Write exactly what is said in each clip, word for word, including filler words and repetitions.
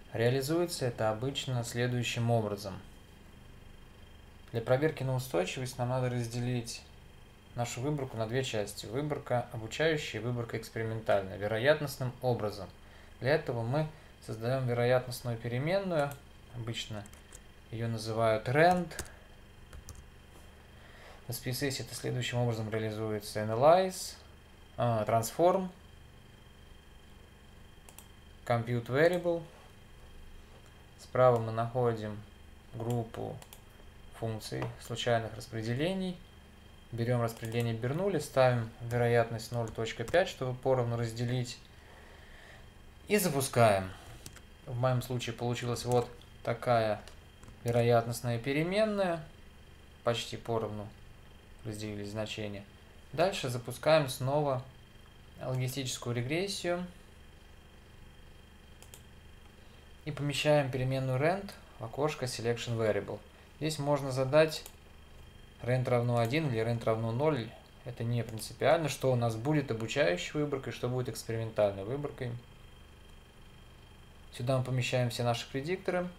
Реализуется это обычно следующим образом. Для проверки на устойчивость нам надо разделить нашу выборку на две части. Выборка обучающая и выборка экспериментальная, вероятностным образом. Для этого мы создаем вероятностную переменную, обычно ее называют rand. В эс пи эс эс это следующим образом реализуется: analyze, uh, transform, compute variable. Справа мы находим группу функций случайных распределений. Берем распределение Бернулли, ставим вероятность ноль точка пять, чтобы поровну разделить. И запускаем. В моем случае получилась вот такая вероятностная переменная. Почти поровну разделились значения. Дальше запускаем снова логистическую регрессию. И помещаем переменную rand в окошко selection variable. Здесь можно задать rand равно один или rand равно ноль. Это не принципиально, что у нас будет обучающей выборкой, что будет экспериментальной выборкой. Сюда мы помещаем все наши предикторы.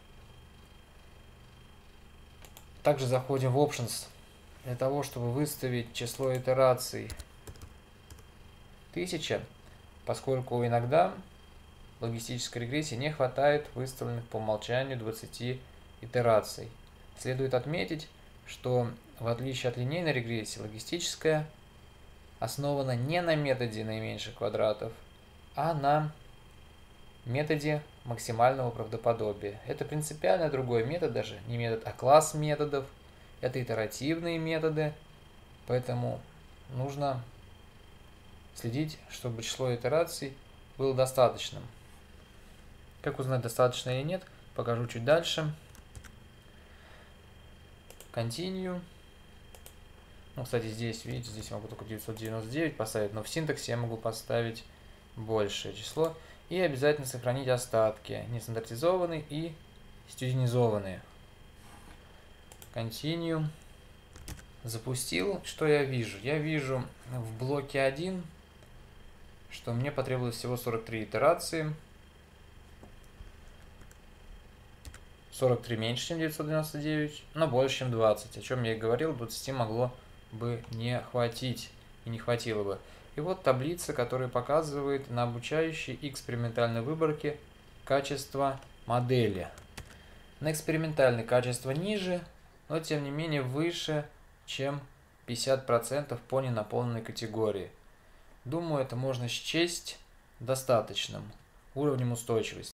Также заходим в Options для того, чтобы выставить число итераций тысяча, поскольку иногда в логистической регрессии не хватает выставленных по умолчанию двадцати итераций. Следует отметить, что в отличие от линейной регрессии, логистическая основана не на методе наименьших квадратов, а на методе максимального правдоподобия. Это принципиально другой метод, даже не метод, а класс методов. Это итеративные методы, поэтому нужно следить, чтобы число итераций было достаточным. Как узнать, достаточно или нет, покажу чуть дальше. Continue. Ну, кстати, здесь, видите, здесь я могу только девятьсот девяносто девять поставить, но в синтаксе я могу поставить большее число. И обязательно сохранить остатки, нестандартизованные и стюденизованные. Continue. Запустил. Что я вижу? Я вижу в блоке один, что мне потребовалось всего сорок три итерации. сорок три меньше, чем девятьсот девяносто девять, но больше, чем двадцать. О чем я и говорил, двадцати могло бы не хватить и не хватило бы. И вот таблица, которая показывает на обучающей и экспериментальной выборке качество модели. На экспериментальной качество ниже, но тем не менее выше, чем пятьдесят процентов по ненаполненной категории. Думаю, это можно счесть достаточным уровнем устойчивости.